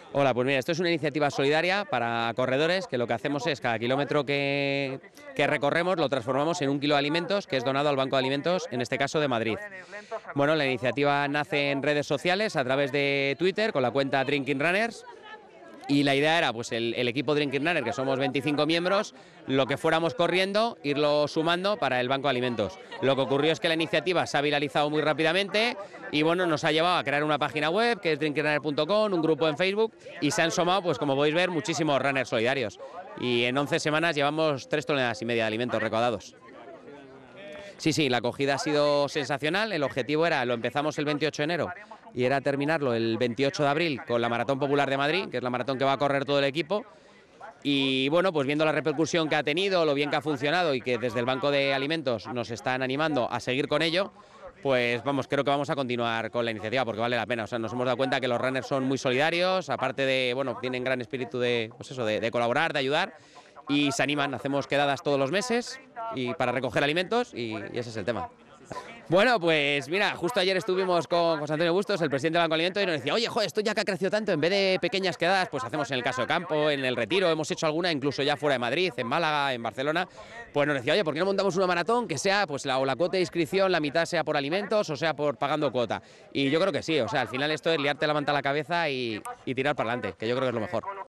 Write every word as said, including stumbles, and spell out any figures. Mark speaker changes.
Speaker 1: Hola, pues mira, esto es una iniciativa solidaria para corredores que lo que hacemos es cada kilómetro que, que recorremos lo transformamos en un kilo de alimentos que es donado al Banco de Alimentos, en este caso de Madrid. Bueno, la iniciativa nace en redes sociales a través de Twitter con la cuenta Drinking Runners. Y la idea era, pues el, el equipo Drinking Runner, que somos veinticinco miembros, lo que fuéramos corriendo, irlo sumando para el Banco de Alimentos. Lo que ocurrió es que la iniciativa se ha viralizado muy rápidamente y bueno, nos ha llevado a crear una página web que es drinking runner punto com, un grupo en Facebook y se han sumado, pues como podéis ver, muchísimos runners solidarios. Y en once semanas llevamos tres toneladas y media de alimentos recaudados. Sí, sí, la acogida ha sido sensacional. El objetivo era, lo empezamos el veintiocho de enero y era terminarlo el veintiocho de abril con la Maratón Popular de Madrid, que es la maratón que va a correr todo el equipo. Y bueno, pues viendo la repercusión que ha tenido, lo bien que ha funcionado y que desde el Banco de Alimentos nos están animando a seguir con ello, pues vamos, creo que vamos a continuar con la iniciativa porque vale la pena. O sea, nos hemos dado cuenta que los runners son muy solidarios, aparte de, bueno, tienen gran espíritu de, pues eso, de, de colaborar, de ayudar y se animan. Hacemos quedadas todos los meses y para recoger alimentos y, y ese es el tema. Bueno, pues mira, justo ayer estuvimos con José Antonio Bustos, el presidente del Banco de Alimentos, y nos decía, oye, joder, esto ya que ha crecido tanto, en vez de pequeñas quedadas, pues hacemos en el Caso de Campo, en el Retiro, hemos hecho alguna incluso ya fuera de Madrid, en Málaga, en Barcelona, pues nos decía, oye, ¿por qué no montamos una maratón que sea, pues la, o la cuota de inscripción, la mitad sea por alimentos o sea por pagando cuota? Y yo creo que sí, o sea, al final esto es liarte la manta a la cabeza y, y tirar para adelante, que yo creo que es lo mejor.